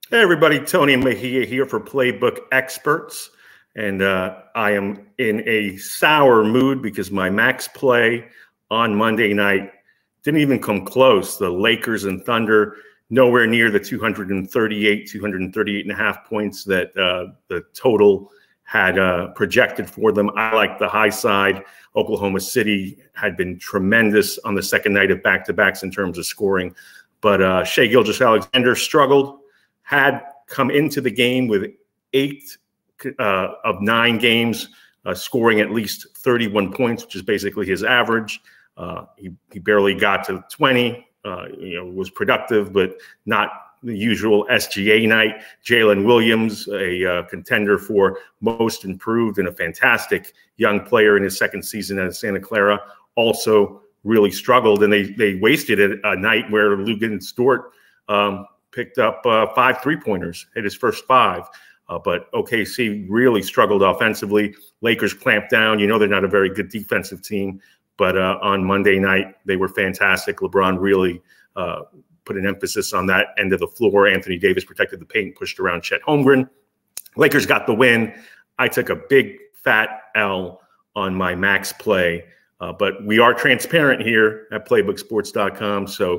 Hey everybody, Tony Mejia here for Playbook Experts, and I am in a sour mood because my max play on Monday night didn't even come close. The Lakers and Thunder nowhere near the 238 and a half points that the total had projected for them. I like the high side. Oklahoma City had been tremendous on the second night of back-to-backs in terms of scoring, but Shai Gilgeous-Alexander struggled. Had come into the game with 8 of 9 games scoring at least 31 points, which is basically his average. He barely got to 20. Was productive, but not the usual SGA night. Jalen Williams, a contender for most improved and a fantastic young player in his second season at Santa Clara, also really struggled, and they wasted a night where Lugan Stewart picked up 5 3-pointers, hit his first 5. But OKC really struggled offensively. Lakers clamped down. You know they're not a very good defensive team, but on Monday night, they were fantastic. LeBron really put an emphasis on that end of the floor. Anthony Davis protected the paint, pushed around Chet Holmgren. Lakers got the win. I took a big fat L on my max play, but we are transparent here at playbooksports.com, so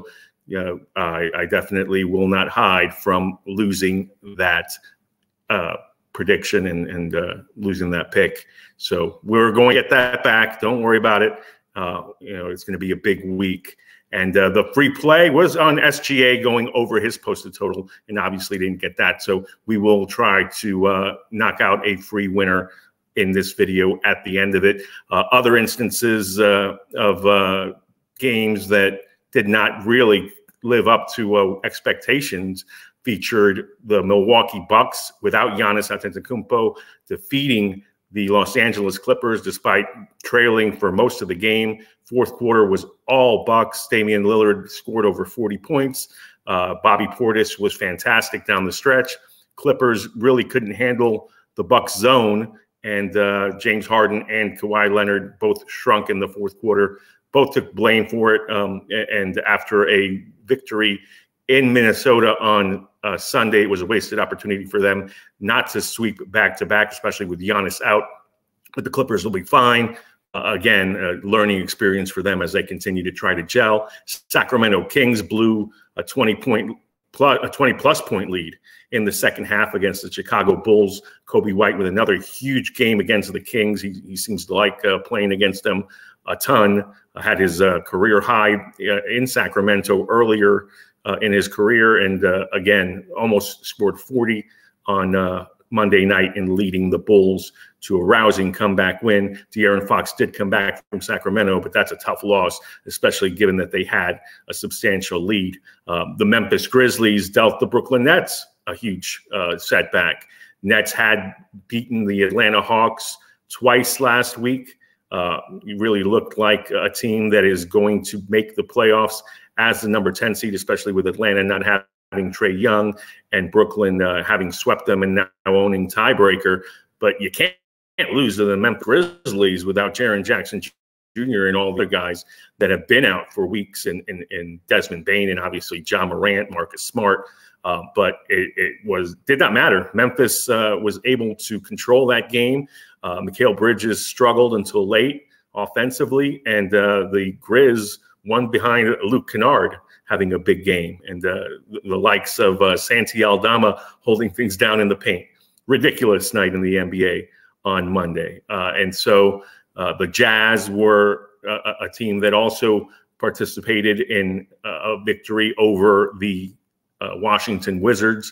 I definitely will not hide from losing that prediction and losing that pick. So we're going to get that back. Don't worry about it. It's going to be a big week. And the free play was on SGA going over his posted total, and obviously didn't get that. So we will try to knock out a free winner in this video at the end of it. Other instances of games that did not really live up to expectations featured the Milwaukee Bucks without Giannis Antetokounmpo defeating the Los Angeles Clippers despite trailing for most of the game. Fourth quarter was all Bucks. Damian Lillard scored over 40 points. Bobby Portis was fantastic down the stretch. Clippers really couldn't handle the Bucks zone, and James Harden and Kawhi Leonard both shrunk in the fourth quarter. Both took blame for it, and after a victory in Minnesota on Sunday, it was a wasted opportunity for them not to sweep back-to-back, especially with Giannis out. But the Clippers will be fine. Again, a learning experience for them as they continue to try to gel. Sacramento Kings blew a 20-plus point lead in the second half against the Chicago Bulls. Kobe White with another huge game against the Kings. He seems to like playing against them a ton. Had his career high in Sacramento earlier in his career, and again, almost scored 40 on Monday night in leading the Bulls to a rousing comeback win. De'Aaron Fox did come back from Sacramento, but that's a tough loss, especially given that they had a substantial lead. The Memphis Grizzlies dealt the Brooklyn Nets a huge setback. Nets had beaten the Atlanta Hawks twice last week. You really looked like a team that is going to make the playoffs as the number 10 seed, especially with Atlanta not having Trae Young and Brooklyn having swept them and now owning tiebreaker. But you can't lose to the Memphis Grizzlies without Jaren Jackson Jr. and all the guys that have been out for weeks, and Desmond Bane and obviously John Morant, Marcus Smart. But it did not matter. Memphis was able to control that game. Mikal Bridges struggled until late offensively, and the Grizz won behind Luke Kennard having a big game, and the likes of Santi Aldama holding things down in the paint. Ridiculous night in the NBA on Monday. And so the Jazz were a team that also participated in a victory over the Washington Wizards,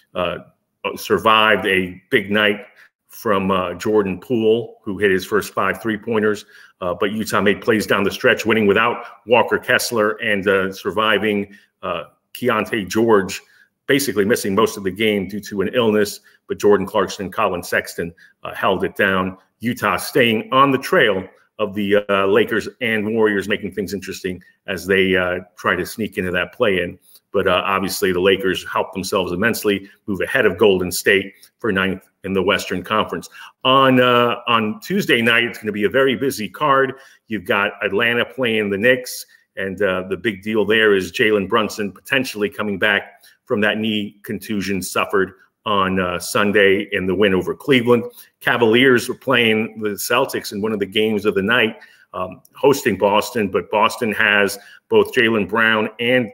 survived a big night from Jordan Poole, who hit his first 5 3-pointers. But Utah made plays down the stretch, winning without Walker Kessler and surviving Keontae George, basically missing most of the game due to an illness. But Jordan Clarkson and Colin Sexton held it down. Utah staying on the trail of the Lakers and Warriors, making things interesting as they try to sneak into that play-in. But obviously the Lakers helped themselves immensely, move ahead of Golden State for 9th in the Western Conference. On Tuesday night, it's going to be a very busy card. You've got Atlanta playing the Knicks, and the big deal there is Jalen Brunson potentially coming back from that knee contusion suffered on Sunday in the win over Cleveland. Cavaliers were playing the Celtics in one of the games of the night, hosting Boston, but Boston has both Jaylen Brown and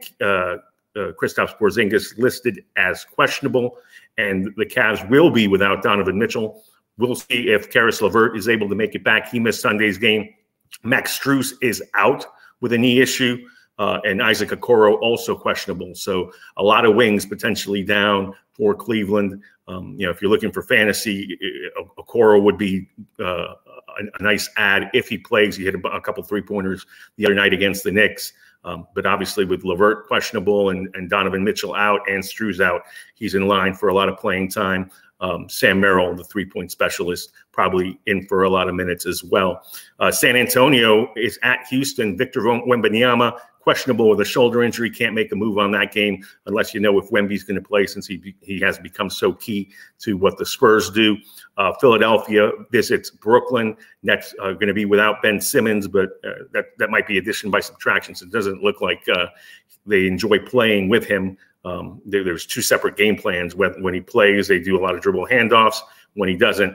Kristaps Porzingis listed as questionable, and the Cavs will be without Donovan Mitchell. We'll see if Karis LeVert is able to make it back. He missed Sunday's game. Max Strus is out with a knee issue, and Isaac Okoro also questionable. So a lot of wings potentially down for Cleveland. If you're looking for fantasy, Okoro would be a nice add if he plays. He hit a couple three-pointers the other night against the Knicks. But obviously with LeVert questionable and Donovan Mitchell out and Strus out, he's in line for a lot of playing time. Sam Merrill, the three-point specialist, probably in for a lot of minutes as well. San Antonio is at Houston. Victor Wembanyama, questionable with a shoulder injury, can't make a move on that game unless you know if Wemby's going to play, since he has become so key to what the Spurs do. Philadelphia visits Brooklyn. Nets are going to be without Ben Simmons, but that might be addition by subtraction. So it doesn't look like they enjoy playing with him. There's two separate game plans. When he plays, they do a lot of dribble handoffs. When he doesn't,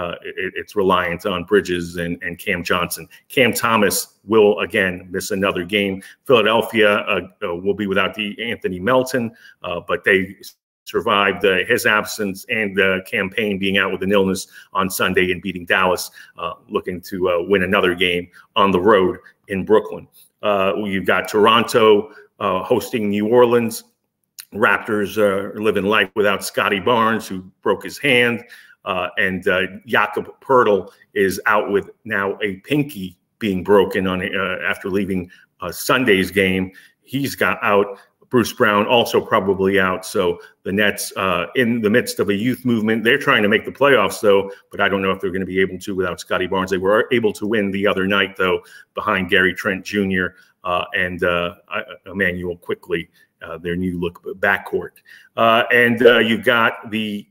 it's reliant on Bridges and Cam Johnson. Cam Thomas will, again, miss another game. Philadelphia will be without Anthony Melton, but they survived his absence and the campaign being out with an illness on Sunday and beating Dallas, looking to win another game on the road in Brooklyn. You've got Toronto hosting New Orleans. Raptors are living life without Scotty Barnes, who broke his hand, and Jakob Poeltl is out with now a pinky being broken on after leaving Sunday's game. He's got out. Bruce Brown also probably out. So the Nets in the midst of a youth movement. They're trying to make the playoffs, though, but I don't know if they're going to be able to without Scotty Barnes. They were able to win the other night, though, behind Gary Trent Jr. And Emmanuel Quickley. Their new look backcourt. And you've got the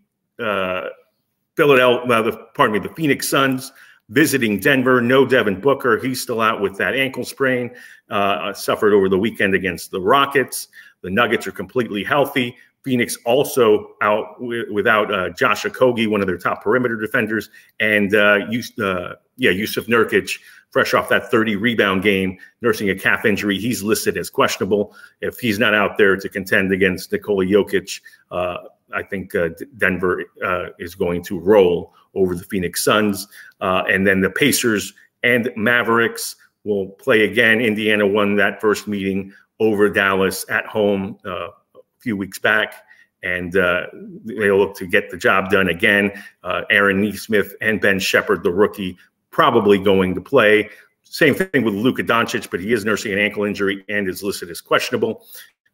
the Phoenix Suns visiting Denver. No Devin Booker. He's still out with that ankle sprain, suffered over the weekend against the Rockets. The Nuggets are completely healthy. Phoenix also out without Josh Okogie, one of their top perimeter defenders, and Yusuf Nurkic, fresh off that 30-rebound game, nursing a calf injury. He's listed as questionable. If he's not out there to contend against Nikola Jokic, I think Denver is going to roll over the Phoenix Suns. And then the Pacers and Mavericks will play again. Indiana won that first meeting over Dallas at home a few weeks back, and they'll look to get the job done again. Aaron Nesmith and Ben Shepherd, the rookie, probably going to play. Same thing with Luka Doncic, but he is nursing an ankle injury and is listed as questionable.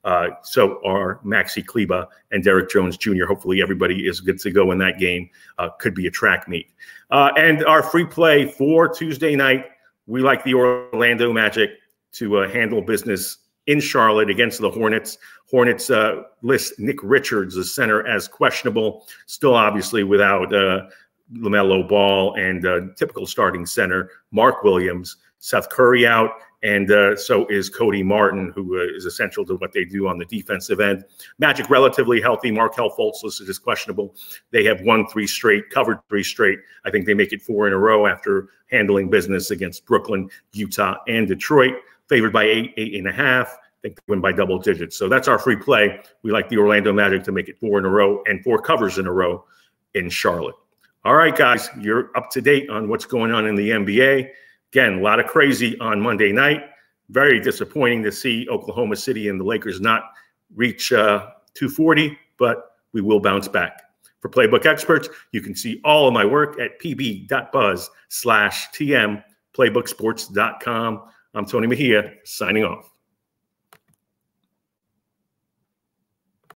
So are Maxi Kleber and Derek Jones Jr. Hopefully everybody is good to go in that game. Could be a track meet. And our free play for Tuesday night, we like the Orlando Magic to handle business in Charlotte against the Hornets. Hornets list Nick Richards, the center, as questionable. Still obviously without LaMelo Ball and typical starting center Mark Williams. Seth Curry out, and so is Cody Martin, who is essential to what they do on the defensive end. Magic relatively healthy. Markelle Fultz listed as questionable. They have won 3 straight, covered 3 straight. I think they make it 4 in a row after handling business against Brooklyn, Utah, and Detroit. Favored by 8.5. I think they win by double digits. So that's our free play. We like the Orlando Magic to make it 4 in a row and 4 covers in a row in Charlotte. All right, guys, you're up to date on what's going on in the NBA. Again, a lot of crazy on Monday night. Very disappointing to see Oklahoma City and the Lakers not reach 240, but we will bounce back. For Playbook Experts, you can see all of my work at pb.buzz/TM, playbooksports.com. I'm Tony Mejia, signing off.